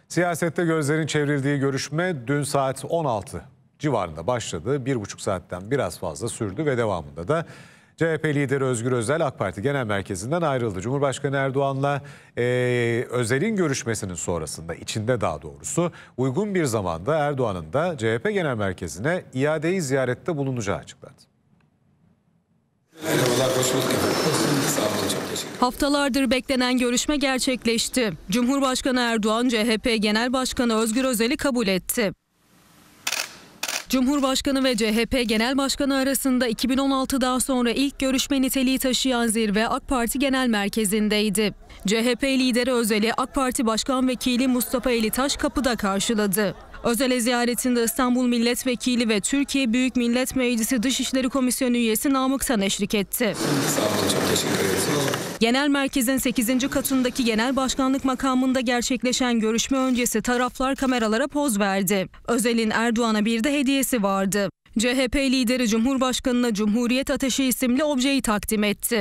Siyasette gözlerin çevrildiği görüşme dün saat 16 civarında başladı. 1,5 saatten biraz fazla sürdü ve devamında da CHP lideri Özgür Özel AK Parti Genel Merkezi'nden ayrıldı. Cumhurbaşkanı Erdoğan'la Özel'in görüşmesinin sonrasında, içinde daha doğrusu uygun bir zamanda Erdoğan'ın da CHP Genel Merkezi'ne iadeyi ziyarette bulunacağı açıklandı. Merhabalar, hoş bulduk. Sağ olun, çok teşekkür ederim. Haftalardır beklenen görüşme gerçekleşti. Cumhurbaşkanı Erdoğan, CHP Genel Başkanı Özgür Özel'i kabul etti. Cumhurbaşkanı ve CHP Genel Başkanı arasında 2016'dan sonra ilk görüşme niteliği taşıyan zirve AK Parti Genel Merkezi'ndeydi. CHP lideri Özel'i AK Parti Başkan Vekili Mustafa Elitaş kapıda karşıladı. Özel'e ziyaretinde İstanbul Milletvekili ve Türkiye Büyük Millet Meclisi Dışişleri Komisyonu üyesi Namık Tan eşlik etti. Sağ olun, çok teşekkür ederim. Genel Merkez'in 8. katındaki Genel Başkanlık makamında gerçekleşen görüşme öncesi taraflar kameralara poz verdi. Özel'in Erdoğan'a bir de hediyesi vardı. CHP lideri Cumhurbaşkanı'na Cumhuriyet Ateşi isimli objeyi takdim etti.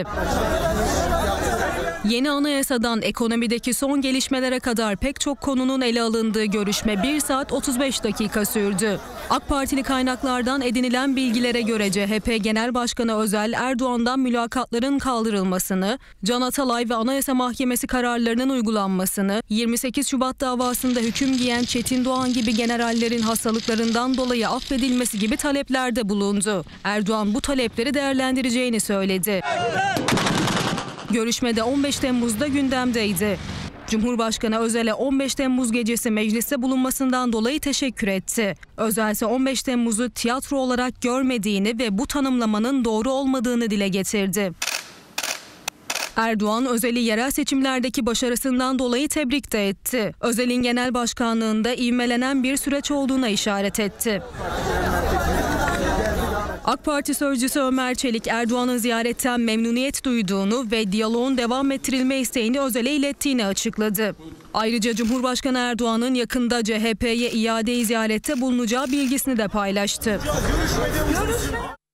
Yeni anayasadan ekonomideki son gelişmelere kadar pek çok konunun ele alındığı görüşme 1 saat 35 dakika sürdü. AK Partili kaynaklardan edinilen bilgilere göre CHP Genel Başkanı Özel, Erdoğan'dan mülakatların kaldırılmasını, Can Atalay ve Anayasa Mahkemesi kararlarının uygulanmasını, 28 Şubat davasında hüküm giyen Çetin Doğan gibi generallerin hastalıklarından dolayı affedilmesi gibi taleplerde bulundu. Erdoğan bu talepleri değerlendireceğini söyledi. Görüşmede 15 Temmuz'da gündemdeydi. Cumhurbaşkanı Özel'e 15 Temmuz gecesi mecliste bulunmasından dolayı teşekkür etti. Özel ise 15 Temmuz'u tiyatro olarak görmediğini ve bu tanımlamanın doğru olmadığını dile getirdi. Erdoğan, Özel'i yerel seçimlerdeki başarısından dolayı tebrik de etti. Özel'in genel başkanlığında ivmelenen bir süreç olduğuna işaret etti. AK Parti sözcüsü Ömer Çelik, Erdoğan'ın ziyaretten memnuniyet duyduğunu ve diyaloğun devam ettirilme isteğini Özel'e ilettiğini açıkladı. Ayrıca Cumhurbaşkanı Erdoğan'ın yakında CHP'ye iade-i ziyarette bulunacağı bilgisini de paylaştı.